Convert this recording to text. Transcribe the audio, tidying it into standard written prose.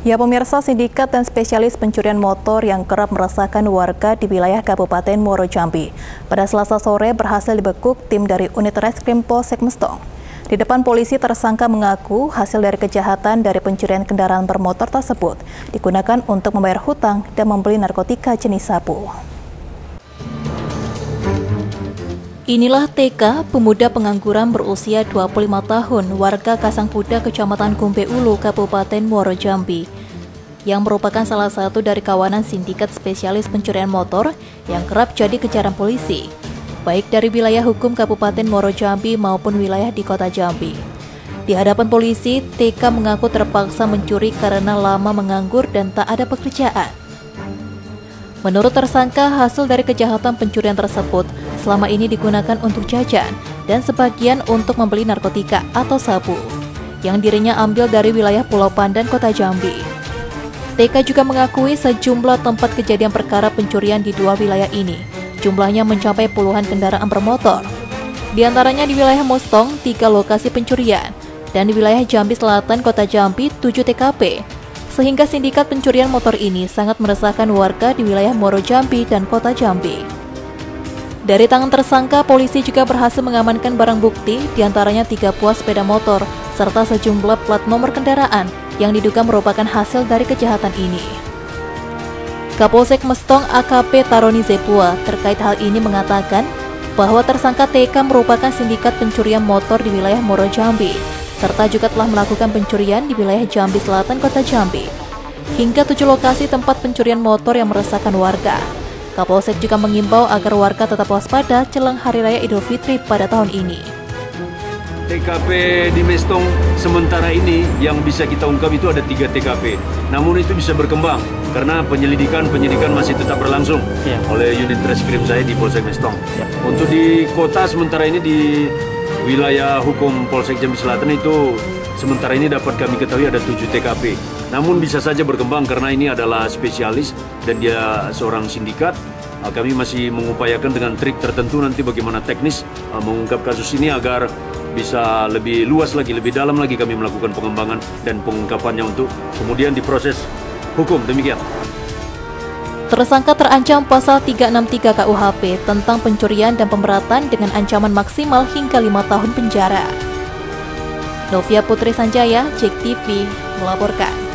Ya pemirsa, sindikat dan spesialis pencurian motor yang kerap meresahkan warga di wilayah Kabupaten Muaro Jambi pada Selasa sore berhasil dibekuk tim dari Unit Reskrim Polsek Mestong. Di depan polisi, tersangka mengaku hasil dari kejahatan dari pencurian kendaraan bermotor tersebut digunakan untuk membayar hutang dan membeli narkotika jenis sabu. Inilah TK, pemuda pengangguran berusia 25 tahun, warga Kasangkuda, Kecamatan Gumbe Ulu, Kabupaten Muaro Jambi, yang merupakan salah satu dari kawanan sindikat spesialis pencurian motor yang kerap jadi kejaran polisi, baik dari wilayah hukum Kabupaten Muaro Jambi maupun wilayah di Kota Jambi. Di hadapan polisi, TK mengaku terpaksa mencuri karena lama menganggur dan tak ada pekerjaan. Menurut tersangka, hasil dari kejahatan pencurian tersebut selama ini digunakan untuk jajan dan sebagian untuk membeli narkotika atau sabu yang dirinya ambil dari wilayah Pulau Pandan, Kota Jambi. TK juga mengakui sejumlah tempat kejadian perkara pencurian di dua wilayah ini. Jumlahnya mencapai puluhan kendaraan bermotor. Di antaranya di wilayah Mestong, 3 lokasi pencurian, dan di wilayah Jambi Selatan, Kota Jambi, 7 TKP. Sehingga sindikat pencurian motor ini sangat meresahkan warga di wilayah Muaro Jambi dan Kota Jambi. Dari tangan tersangka, polisi juga berhasil mengamankan barang bukti, diantaranya 3 buah sepeda motor, serta sejumlah plat nomor kendaraan yang diduga merupakan hasil dari kejahatan ini. Kapolsek Mestong AKP Taroni Zepua terkait hal ini mengatakan bahwa tersangka TK merupakan sindikat pencurian motor di wilayah Muaro Jambi, serta juga telah melakukan pencurian di wilayah Jambi Selatan, Kota Jambi, hingga 7 lokasi tempat pencurian motor yang meresahkan warga. Kapolsek juga mengimbau agar warga tetap waspada jelang Hari Raya Idul Fitri pada tahun ini. TKP di Mestong sementara ini yang bisa kita ungkap itu ada 3 TKP. Namun itu bisa berkembang karena penyelidikan masih tetap berlangsung oleh unit reskrim saya di Polsek Mestong. Untuk di kota sementara ini di wilayah hukum Polsek Jambi Selatan itu sementara ini dapat kami ketahui ada 7 TKP. Namun bisa saja berkembang karena ini adalah spesialis dan dia seorang sindikat. Kami masih mengupayakan dengan trik tertentu nanti bagaimana teknis mengungkap kasus ini agar bisa lebih luas lagi, lebih dalam lagi kami melakukan pengembangan dan pengungkapannya untuk kemudian diproses hukum. Demikian. Tersangka terancam pasal 363 KUHP tentang pencurian dan pemberatan dengan ancaman maksimal hingga 5 tahun penjara. Novia Putri Sanjaya, JEK TV, melaporkan.